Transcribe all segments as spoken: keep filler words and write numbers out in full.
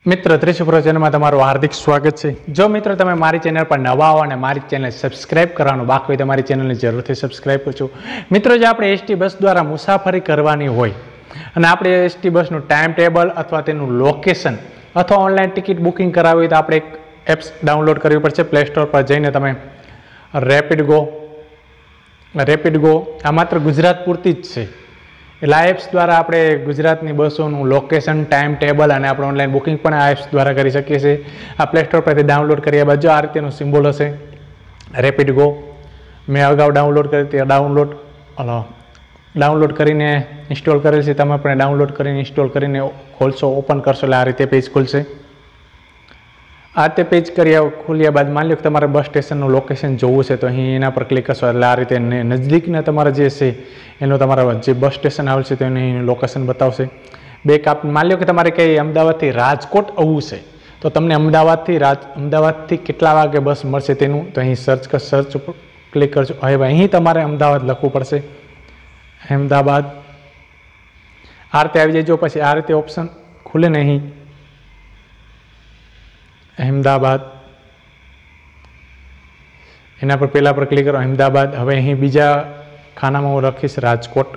मित्र Trishu channel में तमारुं हार्दिक स्वागत है। जो मित्र तमे मारी चैनल पर नवा हो और मारी चैनल सब्सक्राइब करवानुं बाकी होय तो मारी चैनल जरूर थी सब्सक्राइब करजो। मित्रों जो आपणे एसटी बस द्वारा मुसाफरी करवानी होय अने आपणे एसटी बसनुं टाइम टेबल अथवा तेनुं लोकेशन अथवा ऑनलाइन टिकिट बुकिंग करावी तो आपणे एक एप्स डाउनलॉड करवी पड़शे। प्ले स्टोर पर जईने तमे रेपिड गो रेपिड गो आ मात्र गुजरात पूरती ज छे। એટલે આ એપ્સ દ્વારા આપણે ગુજરાતની બસોનું લોકેશન ટાઈમ ટેબલ અને આપણે ઓનલાઈન બુકિંગ પણ આ એપ્સ દ્વારા કરી શકીએ છીએ। આ પ્લે સ્ટોર પરથી ડાઉનલોડ કર્યા બાદ જો આ રીતેનું સિમ્બોલ હશે રેપિડ ગો મેં અગાઉ ડાઉનલોડ કરી તે ડાઉનલોડ ડાઉનલોડ કરીને ઇન્સ્ટોલ કરેલ છે। તમે પણ ડાઉનલોડ કરીને ઇન્સ્ટોલ કરીને ખોલશો ઓપન કરશો એટલે આ રીતે પેજ ખુલશે। आ ते पेज कर्या खोल्या बाद मान लो कि तमारे बस स्टेशन लोकेशन जोवुं छे तो अहीं एना पर क्लिक करशो એટલે આ રીતે નજદીકના તમારા જે છે એનો તમારા જે બસ સ્ટેશન આવેલ છે તેનું લોકેશન બતાવશે। બે કાપ मान लो कि તમારે કઈ અમદાવાદથી રાજકોટ આવવું છે તો તમને અમદાવાદથી રાજ અમદાવાદથી કેટલા વાગે બસ મળશે તેનું તો અહીં સર્ચ કર સર્ચ ઉપર ક્લિક કરજો। હવે અહીં તમારે અમદાવાદ લખવું પડશે અમદાવાદ આ રીતે આવી જાય। પછી આ રીતે ઓપ્શન ખુલે ને અહીં अहमदाबाद एना पर पहला पर क्लिक करो अहमदाबाद। हवे अहीं बीजा खाना में हूँ लखीश राजकोट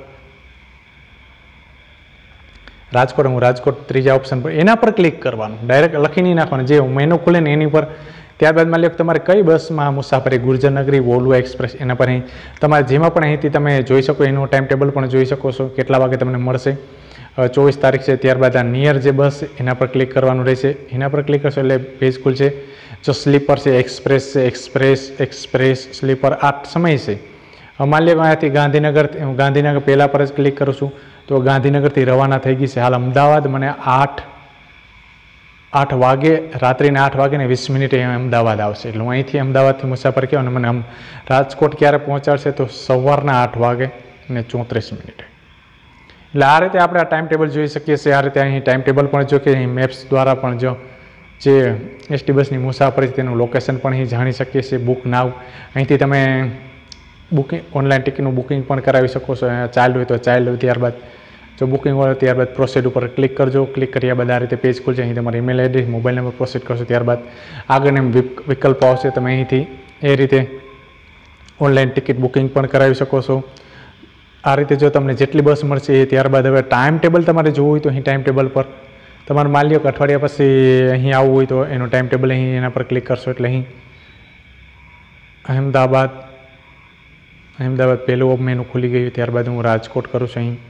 राजकोट हूँ राजकोट तीजा ऑप्शन पर एना पर क्लिक करवानुं डायरेक्ट लखी नहीं नाखवानुं जे मेनू खुले ने एनी पर। त्यारबाद मान लो कि तमारे कई बस में मुसाफरी गुर्जर नगरी वोल्वो एक्सप्रेस एना पर अहीं तमारे जेमां पण अहींथी तमे जोई शको एनुं टाइम टेबल पण जोई शको छो केटला वागे तमने मळशे। चौबीस तारीख से त्यारबाद आ नियर जे बस एना पर क्लिक करवानुं रहेशे। एना पर क्लिक करशो एटले पेज खुलशे। जो स्लीपर से एक्सप्रेस से एक्सप्रेस एक्सप्रेस स्लीपर आ समय से मान लो अहींथी गांधीनगर गांधीनगर पहला पर ज क्लिक करूँ छूँ तो गांधीनगर रवाना थई गई है। हाल अमदावाद मने आठ आठ वागे रात्रि आठ वागे ने वीस मिनिटे अमदावाद आवशे એટલે હું અહીંથી અમદાવાદથી મુસાફર થયો અને મને આમ રાજકોટ ક્યારે પહોંચાડશે તો સવારના આઠ વાગે ને ચોત્રીસ મિનિટે। એટલે આ રીતે આપણે આ ટાઈમ ટેબલ જોઈ શકીએ છીએ। આ રીતે અહીં ટાઈમ ટેબલ પણ જો કે અહીં મેપ્સ દ્વારા પણ જો જે એસટી બસની મુસાફરી તેનું લોકેશન પણ અહીં જાણી શકીએ છીએ। બુક નાવ અહીંથી તમે બુકિંગ ઓનલાઈન ટિકિટનું બુકિંગ પણ કરાવી શકો છો। ચાઇલ્ડ હોય તો ચાઇલ્ડ હોય ત્યારબાદ जो बुकिंग हो त्यारबाद प्रोसेड पर क्लिक करजो। क्लिक कर्या बाद आ रीते पेज खुलशे। अहीं तमारी email address mobile number proceed करशो त्यारबाद आगळना विकल्प आवशे तमे अहींथी ए रीते ऑनलाइन टिकिट बुकिंग पण करावी शको छो। आ रीते जो तमने जेटली बस मळशे त्यारबाद हवे टाइम टेबल तमारे जोवुं होय तो अहीं टाइम टेबल पर तमारे मान लो कि अठवाडिया पछी अहीं आवुं होय तो एनो टाइम टेबल अहीं एना पर क्लिक करशो એટલે અહીં अहमदाबाद अहमदाबाद पहेલું मेनू खुली गयुं। त्यारबाद हूँ राजकोट करूँ छुं। અહીં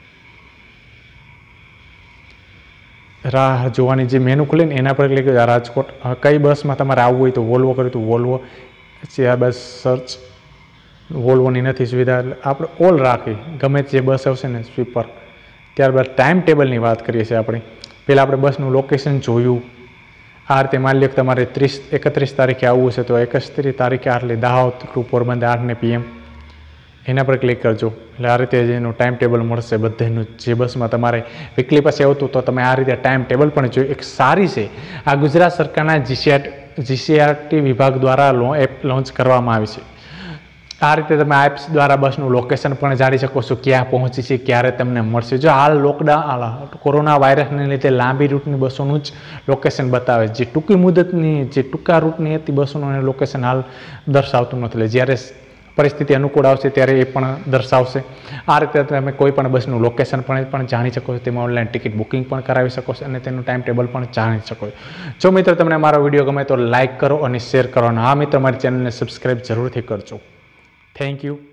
राह जोवानी जे मेनू खुले ने एना पर क्लिक करो। राजकोट कई बस में तमारे आवुं होय तो वोल्वो करो तो वोल्वो त्यारबाद सर्च वोल्वोनी नथी सुविधा એટલે આપણે ઓલ રાખી ગમે જે બસ આવશે ને સ્વીપર। ત્યારબાદ ટાઈમ ટેબલની વાત કરીએ છીએ આપણે। પહેલાં આપણે બસનું લોકેશન જોયું। આ રીતે માની લો કે તમારે ત્રીસ એકત્રીસ તારીખે આવવું છે તો એકત્રીસ તારીખે આટલે દાહોદ ટુ પોરબંદર આઠ ને પીએમ એના પર ક્લિક કરજો એટલે આ રીતે એનું ટાઈમ ટેબલ મળશે બધાનું। જે બસમાં તમારે વીકલી પાસે આવતું તો તમે આ રીતે ટાઈમ ટેબલ પણ જોયું। એક સારી છે આ ગુજરાત સરકારના જીસીઆર જીસીઆરટી વિભાગ દ્વારા એપ લોન્ચ કરવામાં આવી છે। आ रीते तमे एप्स द्वारा बसनु लोकेशन पण जाणी शको छो क्या पहोंची छे क्यारे तमने मळशे। जो हाल लॉकडाउन कोरोना वायरसने लीधे लांबी रूटनी बसोनुं ज लोकेशन बतावे जे टूंकी मुदतनी जे टूंका रूटनी हती बसोनुं लोकेशन हाल दर्शावतुं नथी। ज्यारे परिस्थिति अनुकूल आवशे त्यारे ए पण दर्शावशे। आ रीते तमे कोई पण बसनुं लोकेशन पण पण जाणी शको छो। तेमां ऑनलाइन टिकिट बुकिंग पण करावी शको छो अने तेनुं टाइम टेबल पण जाणी शको छो। जो मित्र तमने मारो विडियो गमे तो लाइक करो अने शेर करो। हाँ मित्र मारी चेनलने सब्सक्राइब जरूरथी करजो। Thank you.